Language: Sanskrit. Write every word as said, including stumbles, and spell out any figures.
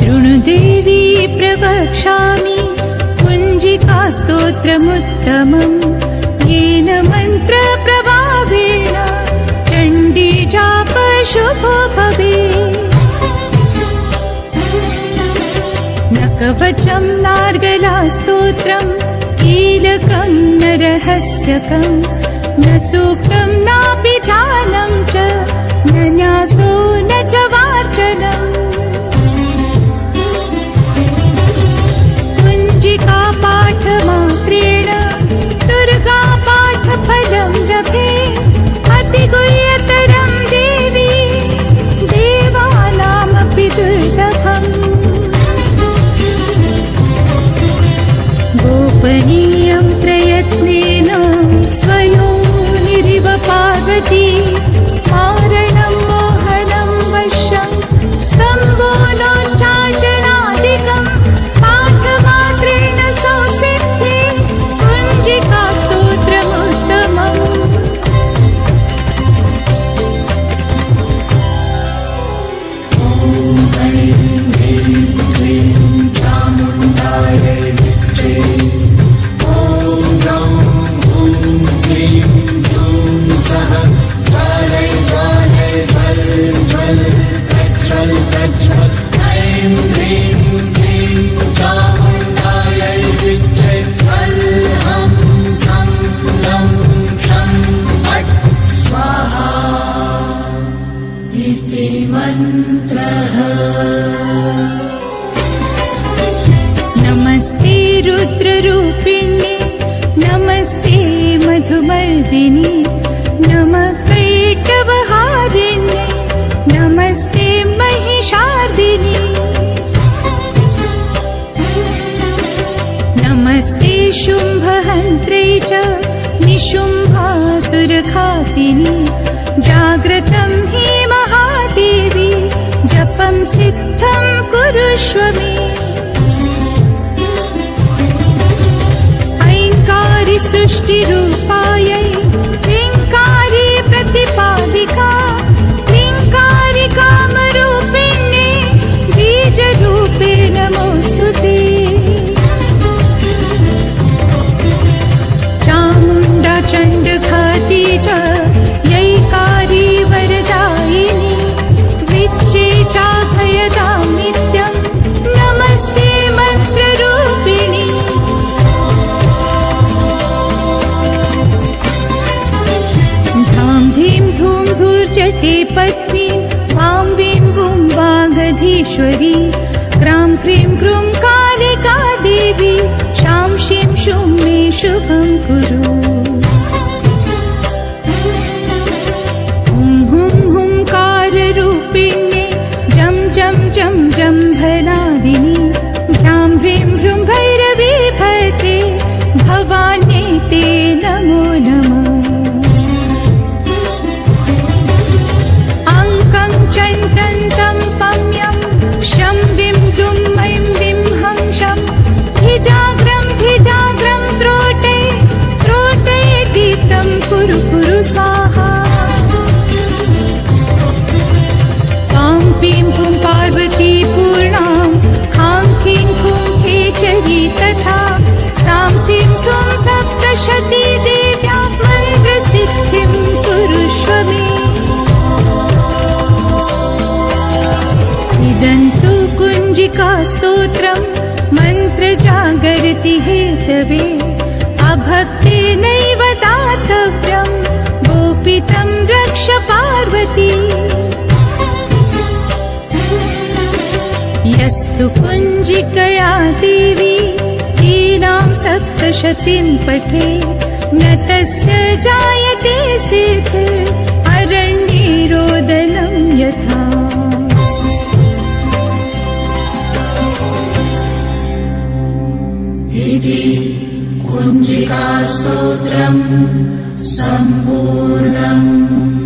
शृणुदेवी प्रवक्ष्यामि कुञ्जिकास्तोत्रमुत्तमम् येन मन्त्रप्रभावेण चण्डी जाप शुभो भवेत्। न कवचं नार्गलास्तोत्रम् कीलकं न रहस्यकं न सूक्तं नापि ध्यानं च न न्यासो न च वार्चनम्। कुञ्जिका पाठमात्रेण दुर्गा पाठफलं लभेत्। अतिगुह्यतरं देवी देवानामपि दुर्लभम्। गोपनीयं प्रयत्नेन स्वयोनिरिव पार्वती मारणं मोहनं वशं स्तम्भोलोच्चाटनादिकं पाठमात्रेण संसिद्धि कुञ्जिकास्तोत्रमुत्तमम्। ॐ ऐं ह्रीं क्लीं चामुण्डायै विद्महे। ॐ गं गुं क्लीं जूं सः ज्वालय ज्वालय ज्वल ज्वल प्रज्वल प्रज्वल। ऐं ह्रीं क्लीं चामुण्डायै विद्महे। फल्हं सं लं क्षं फट् स्वाहा इति मन्त्रः। नमस्ते रुद्ररूपिण्ये नमस्ते मधुमर्दिनि नमः कैटभहारिण्ये नमस्ते महिषार्दिनि। नमस्ते शुम्भहन्त्रे च निशुम्भासुरघातिनि जाग्रतं हि महादेवी जपं सिद्धं कुरुष्व मे। ऐङ्कारी सृष्टिरूपायै ह्रीङ्कारी प्रतिपादिका ह्रीङ्कारी कामरूपिण्ये बीजरूपे नमोऽस्तु ते। चामुण्डा चण्डघाती च यैकारी वरदायिनी विच्चे चाभयदां नित्यं नमस्ते मन्त्ररूपिणी। धां धीं धूं धूर्जटे पत्नी वां वीं वुं वागधीश्वरी क्रां क्रीं क्रूं कालिका देवी शां शीं शूं मे शुभं कुरु। हुं हुं हुंकाररूपिण्ये जं जं जं जम्भनादिनि भ्रां ह्रीं भ्रूं भैरवी भद्रे भवान्यै ते नमो नमः। अङ्कं चण्डन्तं पम्यं शं विं दुं ऐं विं हंसं धिजाग्रं धिजाग्रं त्रोटे त्रोटे दीप्तं कुरु कुरु स्वाहा। पां पीं पुं पार्वती पूर्णां हां कीं खूं खेचरी तथा सां सीं सुं सप्तशती देव्या मन्त्रसिद्धिं कुरुष्व मे। इदन्तु कुञ्जिकास्तोत्रं मन्त्रजागर्ति हेतवे अभक्तेनैव दातव्यं गोपितं रक्ष पार्वती। यस्तु कुञ्जिकया देवी हीनां सप्तशतीं पठे न तस्य जायते सिद्धिः अरण्ये रोदनं यथा। इति कुञ्जिकास्तोत्रं सम्पूर्णम्।